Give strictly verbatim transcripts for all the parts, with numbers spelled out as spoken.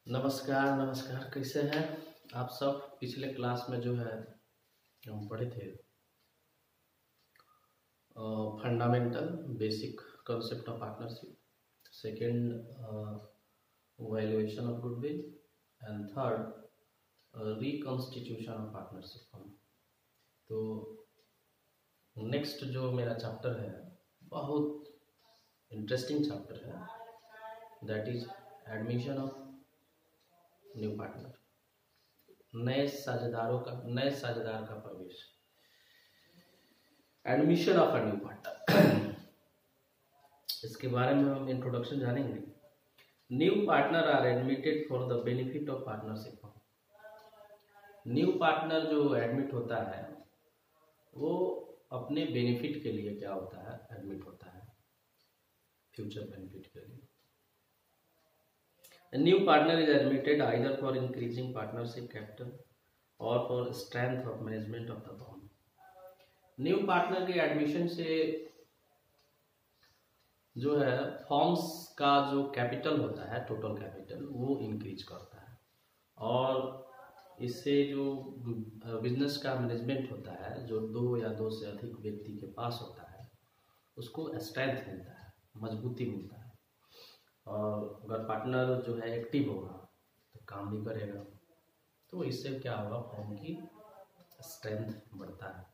नमस्कार नमस्कार कैसे हैं आप सब। पिछले क्लास में जो है हम पढ़े थे fundamental basic concept of partnership, second valuation of goodwill and third reconstitution of partnership form. तो नेक्स्ट जो मेरा चैप्टर है बहुत इंटरेस्टिंग चैप्टर है, that is admission of new partner, नए साझेदारों का नए साझेदार का प्रवेश, admission of a new partner. इसके बारे में हम इंट्रोडक्शन जानेंगे। New partner are admitted for the benefit of partnership. New partner जो एडमिट होता है वो अपने बेनिफिट के लिए क्या होता है, एडमिट होता है फ्यूचर बेनिफिट के लिए। A new partner is admitted either for increasing partnership capital or for strength of management of the firm. New partner के एडमिशन से जो है फॉर्म्स का जो कैपिटल होता है, टोटल कैपिटल, वो इंक्रीज करता है और इससे जो बिजनेस का मैनेजमेंट होता है, जो दो या दो से अधिक व्यक्ति के पास होता है, उसको स्ट्रेंथ मिलता है, मजबूती मिलता है। और अगर पार्टनर जो है एक्टिव होगा तो काम भी करेगा, तो इससे क्या होगा, फर्म की स्ट्रेंथ बढ़ता है।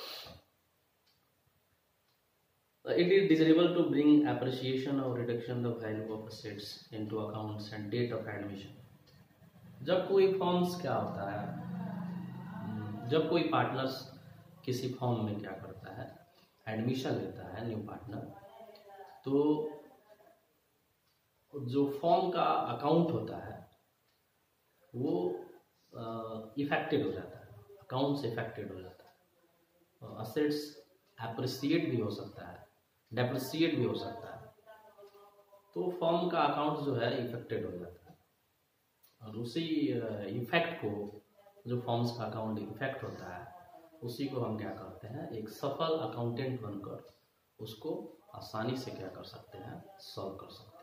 It is desirable to bring appreciation और reduction the value of assets into accounts and date of admission. जब कोई फर्म्स क्या होता है, जब कोई पार्टनर्स किसी फर्म में क्या करता है, एडमिशन लेता है न्यू पार्टनर, तो जो फॉर्म का अकाउंट होता है वो इफेक्टेड हो जाता है, अकाउंट्स इफेक्टेड हो जाता है, असेट्स एप्रिसिएट भी हो सकता है, डेप्रिसिएट भी हो सकता है, तो फॉर्म का अकाउंट जो है इफेक्टेड हो जाता है। और उसी इफेक्ट को, जो फॉर्म्स का अकाउंट इफेक्ट होता है, उसी को हम क्या करते हैं, एक सफल अकाउंटेंट बनकर उसको आसानी से क्या कर सकते हैं, सॉल्व कर सकते हैं।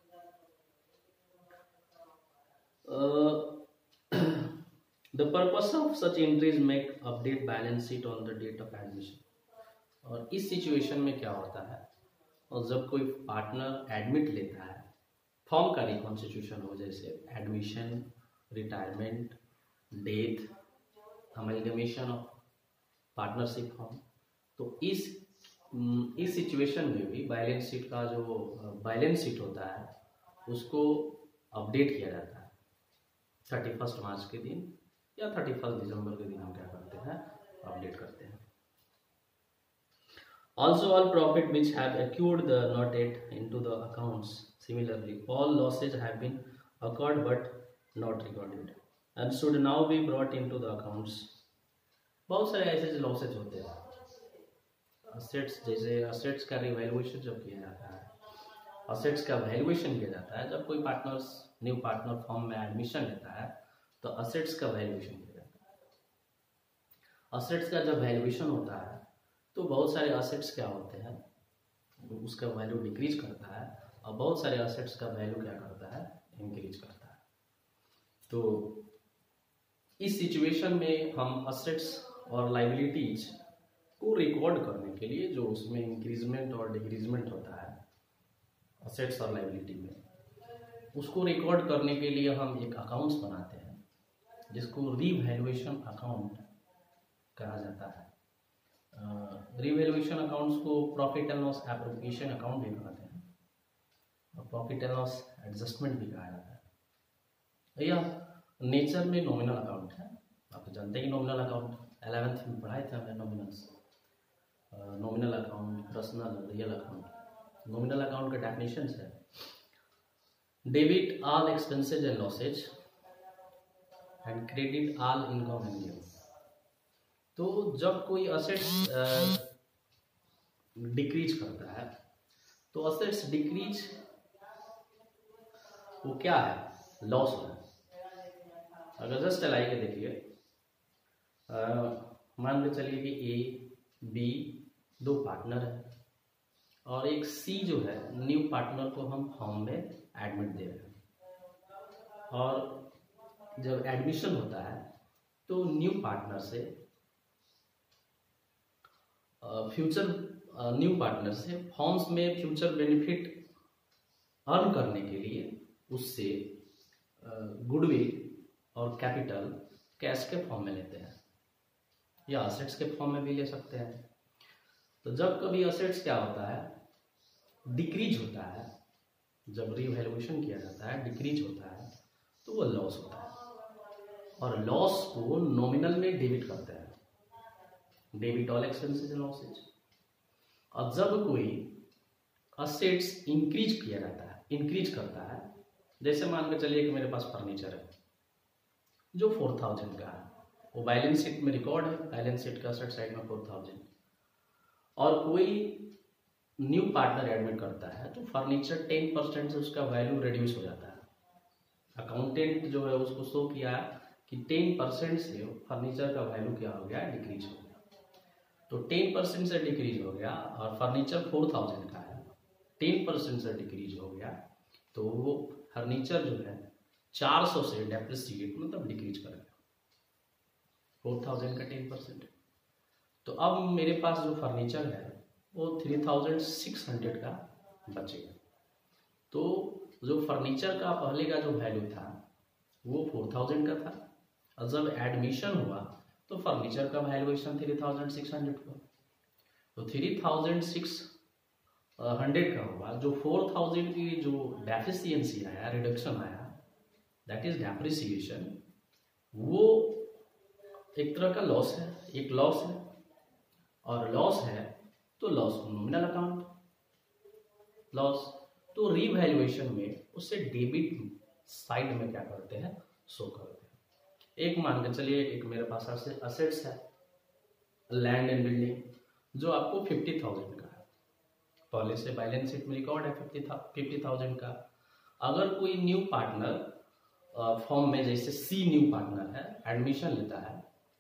Uh, the purpose of such entries make update balance sheet on the date of admission। और इस सिचुएशन में क्या होता है, और जब कोई पार्टनर एडमिट लेता है, फॉर्म का रिकॉन्स्टिट्यूशन हो, जैसे admission, retirement, death, amalgamation of partnership form, तो इस इस सिचुएशन में भी बैलेंस शीट का जो बैलेंस शीट होता है उसको अपडेट किया जाता है। थर्टी फर्स्ट मार्च के दिन या थर्टी फर्स्ट दिसंबर के दिन हम क्या करते हैं, अपडेट करते हैं। Also all profit which have accrued the not yet into the accounts, similarly all losses have been occurred but not recorded and should now be brought into the accounts। बहुत सारे ऐसे लॉसेज होते हैं, assets, जैसे assets का revaluation जब किया जाता है, असेट्स का वैल्यूएशन किया जाता है, जब कोई पार्टनर्स न्यू पार्टनर फॉर्म में एडमिशन लेता है तो असेट्स का वैल्यूएशन किया जाता है। असेट्स का जब वैल्यूएशन होता है तो बहुत सारे असेट्स क्या होते हैं, उसका वैल्यू डिक्रीज करता है, और बहुत सारे असेट्स का वैल्यू क्या करता है, इंक्रीज करता है। तो इस सिचुएशन में हम असेट्स और लाइबिलिटीज को रिकॉर्ड करने के लिए, जो उसमें इंक्रीजमेंट और डिक्रीजमेंट होता है असेट्स और लाइबिलिटी में, उसको रिकॉर्ड करने के लिए हम एक अकाउंट्स बनाते हैं जिसको रीवैल्यूएशन अकाउंट कहा जाता है। रीवैल्यूएशन अकाउंट्स को profit and loss appropriation account भी कहते हैं और प्रॉफिट एंड लॉस एडजस्टमेंट भी कहा जाता है। यह नेचर में नॉमिनल अकाउंट है। आप तो जानते हैं कि नॉमिनल अकाउंट एलेवेंथ में पढ़ाए थे हमने, nominals, nominal account, personal, real account. Nominal account का डेफिनेशन है debit all expenses and losses and credit all income and gain. तो जब कोई असेट्स डिक्रीज करता है तो असेट्स डिक्रीज वो क्या है, लॉस हो है। अगर जस्ट लाई के देखिए, मान के चलिए कि ए बी दो पार्टनर है और एक सी जो है न्यू पार्टनर को हम फॉर्म में एडमिट दे रहे हैं, और जब एडमिशन होता है तो न्यू पार्टनर से फ्यूचर न्यू पार्टनर से फॉर्म्स में फ्यूचर बेनिफिट अर्न करने के लिए उससे गुडविल और कैपिटल कैश के फॉर्म में लेते हैं या असेट्स के फॉर्म में भी ले सकते हैं। तो जब कभी असेट्स क्या होता है डिक्रीज होता है, जब रिवैल्यूएशन किया जाता है डिक्रीज होता है तो वो लॉस होता है और लॉस को नॉमिनल में डेबिट करते हैं, debit all expenses and losses. और जब कोई असेट्स इंक्रीज किया जाता है इंक्रीज करता है, जैसे मान के चलिए कि मेरे पास फर्नीचर है जो फोर थाउजेंड का है, वो बैलेंस शीट में रिकॉर्ड है, बैलेंस शीट का असेट साइड में फोर थाउजेंड, और कोई न्यू पार्टनर एडमिट करता है तो फर्नीचर टेन परसेंट से उसका वैल्यू रिड्यूस हो जाता है। अकाउंटेंट जो है उसको शो किया कि टेन परसेंट से फर्नीचर का वैल्यू क्या हो गया डिक्रीज हो गया। तो टेन परसेंट से डिक्रीज हो गया और फर्नीचर फोर थाउजेंड का है, टेन परसेंट से डिक्रीज हो गया तो वो फर्नीचर जो है चार सौ से डेप्रिसिएट मतलब डिक्रीज करेगा, फोर थाउजेंड का टेन परसेंट। तो अब मेरे पास जो फर्नीचर है वो थ्री थाउजेंड सिक्स हंड्रेड का बचेगा। तो जो फर्नीचर का पहले का जो वैल्यू था वो फोर थाउजेंड का था और जब एडमिशन हुआ तो फर्नीचर का valuation three thousand six hundred का, तो थ्री थाउजेंड सिक्स हंड्रेड का हुआ। जो फोर थाउजेंड की जो डेफिशिएंसी आया रिडक्शन आया दैट इज डेप्रिसिएशन, वो एक तरह का लॉस है, एक लॉस है और लॉस है तो लॉस नॉमिनल अकाउंट लॉस, तो रीवैल्यूएशन में उससे डेबिट साइड में क्या करते हैं शो करते हैं। एक मान के चलिए एक मेरे पास असेट्स है लैंड एंड बिल्डिंग जो आपको फिफ्टी थाउजेंड का है, पहले से बैलेंस शीट में रिकॉर्ड है फिफ्टी फिफ्टी थाउजेंड का। अगर कोई न्यू पार्टनर फॉर्म में जैसे सी न्यू पार्टनर है एडमिशन लेता है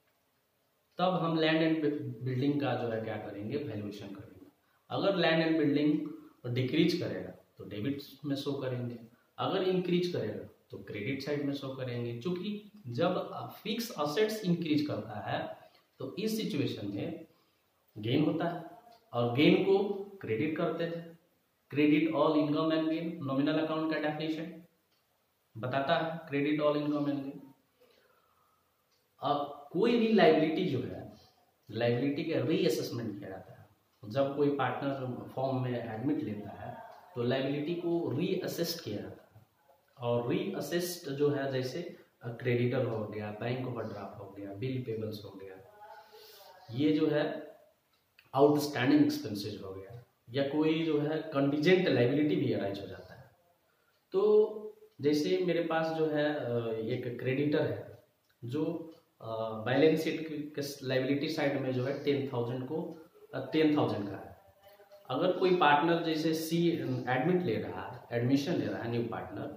तब हम लैंड एंड बिल्डिंग का जो है क्या करेंगे वैल्यूएशन करेंगे। अगर लैंड एंड बिल्डिंग डिक्रीज करेगा तो डेबिट में शो करेंगे, अगर इंक्रीज करेगा तो क्रेडिट साइड में शो करेंगे। क्योंकि जब फिक्स असेट्स इंक्रीज करता है तो इस सिचुएशन में गेन होता है और गेन को क्रेडिट करते हैं, credit all income and gain nominal account का डेफिनेशन बताता है credit all income and gain. अब कोई भी लाइबिलिटी जो है लाइबिलिटी का रीअसेसमेंट किया जाता है। जब कोई पार्टनर फॉर्म में एडमिट लेता है तो लाइबिलिटी को रीअसेस्ट किया जाता है और रीअसेस्ट जो है जैसे क्रेडिटर हो गया, बैंक ओवरड्राफ्ट हो गया, बिल पेबल्स हो गया, ये जो है आउटस्टैंडिंग एक्सपेंसेस हो गया, या कोई जो है कंटीजेंट लाइबिलिटी भी अराइज हो जाता है। तो जैसे मेरे पास जो है एक क्रेडिटर है जो बैलेंस शीट के लाइबिलिटी साइड में जो है टेन थाउजेंड को टेन थाउजेंड का है। अगर कोई पार्टनर जैसे सी एडमिट ले रहा है एडमिशन ले रहा है न्यू पार्टनर,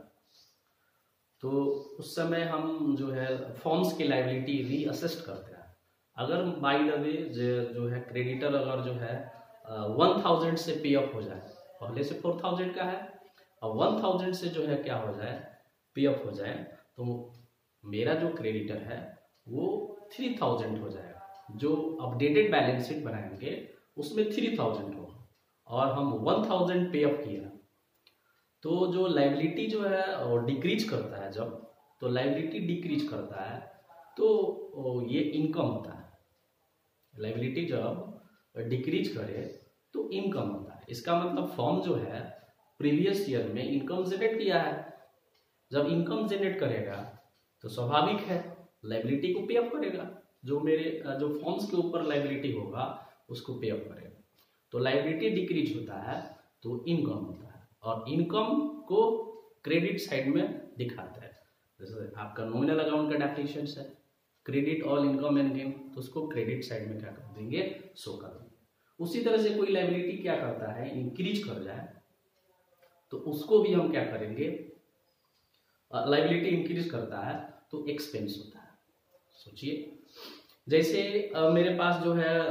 तो उस समय हम जो है फॉर्म्स की लाइबिलिटी रीअसेस्ट करते हैं। अगर बाय द वे जो है क्रेडिटर अगर जो है वन थाउजेंड से पे ऑफ हो जाए, पहले से फोर थाउजेंड का है और वन थाउजेंड से जो है क्या हो जाए पे ऑफ हो जाए, तो मेरा जो क्रेडिटर है वो थ्री थाउजेंड हो जाएगा। जो अपडेटेड बैलेंस शीट बनाएंगे उसमें थ्री थाउजेंड हो और हम वन थाउजेंड पे ऑफ किया तो जो लाइबिलिटी जो है वो डिक्रीज करता है। जब तो लाइबिलिटी डिक्रीज करता है तो ये इनकम होता है। लाइबिलिटी जब डिक्रीज करे तो इनकम होता है। इसका मतलब फॉर्म जो है प्रीवियस ईयर में इनकम जनरेट किया है, जब इनकम जनरेट करेगा तो स्वाभाविक है लाइबिलिटी को पे अप करेगा, जो मेरे जो फॉर्म्स के ऊपर लाइबिलिटी होगा उसको पे अप करेगा। तो लाइबिलिटी डिक्रीज होता है तो इनकम होता है और इनकम को क्रेडिट साइड में दिखाता है। जैसे आपका नॉमिनल अकाउंट का डेफिनेशन है credit all income and gain, तो उसको क्रेडिट साइड में क्या कर देंगे शो कर देंगे। उसी तरह से कोई लाइबिलिटी क्या करता है इंक्रीज कर जाए तो उसको भी हम क्या करेंगे, लाइबिलिटी इंक्रीज करता है तो एक्सपेंस होता है। सोचिए जैसे आ, मेरे पास जो है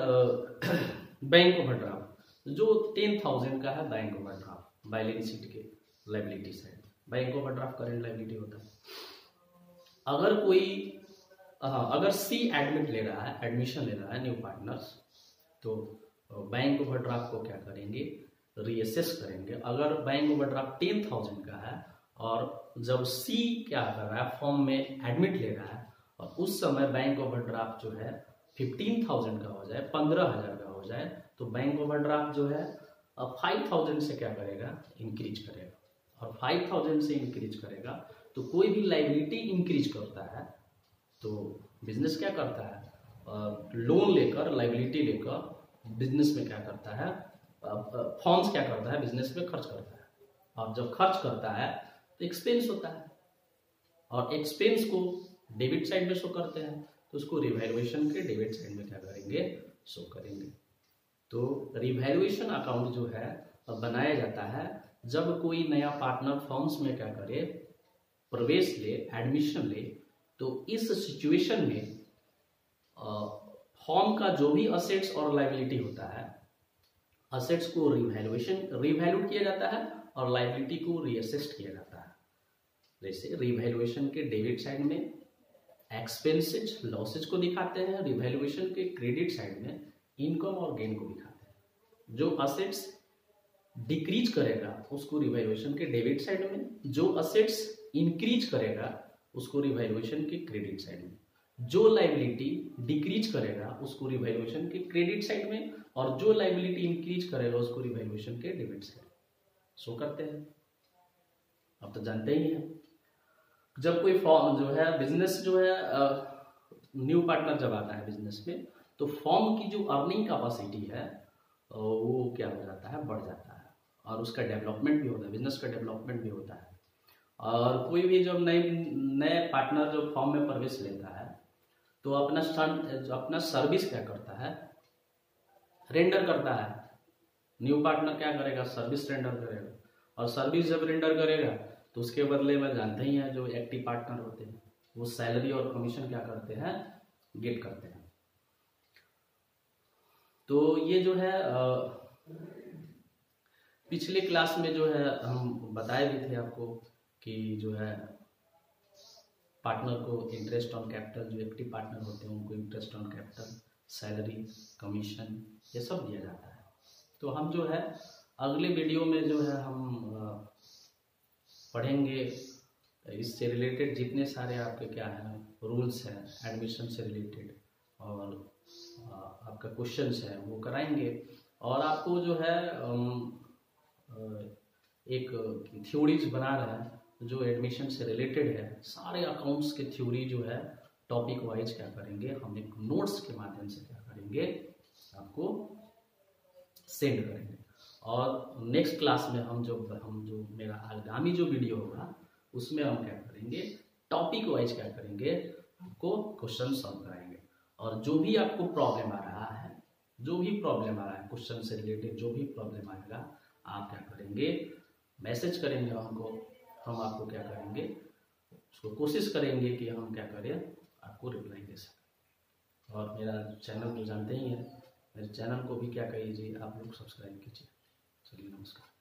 बैंक ओवरड्राफ्ट जो टेन थाउजेंड का है, बैंक ओवरड्राफ्ट बैलेंस शीट के liability side bank overdraft current liability होता है। अगर कोई हाँ, अगर सी एडमिट ले रहा है, एडमिशन ले रहा है न्यू पार्टनर्स, तो बैंक ओवरड्राफ्ट को क्या करेंगे, रीअसेस करेंगे। अगर बैंक ओवरड्राफ्ट टेन थाउजेंड का है और जब सी क्या कर रहा है, फॉर्म में एडमिट ले रहा है और उस समय बैंक ओवरड्राफ्ट जो है फिफ्टीन थाउजेंड का हो जाए, पंद्रह हजार का हो जाए, तो बैंक ओवरड्राफ्ट जो है फाइव थाउजेंड से क्या करेगा, इंक्रीज करेगा। और फाइव थाउजेंड से इंक्रीज करेगा तो कोई भी लाइबिलिटी इंक्रीज करता है तो बिजनेस क्या करता है, लोन लेकर, लाइबिलिटी लेकर बिजनेस में क्या करता है, फॉर्म्स क्या करता है, बिजनेस में खर्च करता है। और जब खर्च करता है तो एक्सपेंस होता है, और एक्सपेंस को डेबिट साइड में शो करते हैं, तो उसको रिवैल्यूएशन के डेबिट साइड में क्या करेंगे, शो करेंगे। तो रिवैल्यूएशन अकाउंट जो है बनाया जाता है जब कोई नया पार्टनर फॉर्म्स में क्या करे, प्रवेश ले, एडमिशन ले, तो इस सिचुएशन में फॉर्म का जो भी असेट्स और लाइबिलिटी होता है, असेट्स को रिवैल्यूएशन रिवैल्यूड किया जाता है और लाइबिलिटी को रीअसेस्ड किया जाता है। जैसे रिवैल्यूएशन के डेबिट साइड में एक्सपेंसेस, लॉसेज को दिखाते हैं, रिवैल्यूएशन के क्रेडिट साइड में इनकम और गेन को दिखाते हैं। जो असेट्स डिक्रीज करेगा उसको रिवैल्यूएशन के डेबिट साइड में, जो असेट्स इंक्रीज करेगा उसको रिवैल्यूएशन के क्रेडिट साइड में, जो लाइबिलिटी डिक्रीज करेगा उसको रिवैल्यूएशन के क्रेडिट साइड में, और जो लाइबिलिटी इंक्रीज करेगा उसको रिवैल्यूएशन के डेबिट साइड में शो करते हैं। अब तो जानते ही हैं, जब कोई फॉर्म जो है, बिजनेस जो है, न्यू पार्टनर जब आता है बिजनेस में, तो फॉर्म की जो अर्निंग कैपेसिटी है वो क्या हो जाता है, बढ़ जाता है, और उसका डेवलपमेंट भी होता है, बिजनेस का डेवलपमेंट भी होता है। और कोई भी जब नए नए पार्टनर जो फॉर्म में प्रवेश लेता है तो अपना अपना सर्विस क्या करता है, रेंडर करता है। न्यू पार्टनर क्या करेगा, सर्विस रेंडर करेगा, और सर्विस जब रेंडर करेगा तो उसके बदले में जानते ही हैं जो एक्टिव पार्टनर होते हैं वो सैलरी और कमीशन क्या करते हैं, गेट करते हैं। तो ये जो है पिछले क्लास में जो है हम बताए भी थे आपको कि जो है पार्टनर को इंटरेस्ट ऑन कैपिटल, जो एक्टिव पार्टनर होते हैं उनको interest on capital, salary, commission, ये सब दिया जाता है। तो हम जो है अगले वीडियो में जो है हम पढ़ेंगे इससे रिलेटेड जितने सारे आपके क्या हैं रूल्स हैं, एडमिशन से रिलेटेड, और आपका क्वेश्चंस है वो कराएंगे। और आपको जो है एक थ्योरीज बना रहे हैं जो एडमिशन से रिलेटेड है, सारे अकाउंट्स के थ्योरी जो है टॉपिक वाइज क्या करेंगे, हम एक नोट्स के माध्यम से क्या करेंगे, आपको सेंड करेंगे। और नेक्स्ट क्लास में हम जो हम जो मेरा आगामी जो वीडियो होगा उसमें हम क्या करेंगे, टॉपिक वाइज क्या करेंगे, आपको क्वेश्चन सॉल्व कराएंगे। और जो भी आपको प्रॉब्लम आ रहा है, जो भी प्रॉब्लम आ रहा है क्वेश्चन से रिलेटेड, जो भी प्रॉब्लम आएगा आप क्या करेंगे, मैसेज करेंगे हमको, हम आपको क्या करेंगे, उसको कोशिश करेंगे कि हम क्या करें, आपको रिप्लाई दे सकें। और मेरा चैनल तो जानते ही हैं, मेरे चैनल को भी क्या कीजिए, आप लोग सब्सक्राइब कीजिए। चलिए नमस्कार।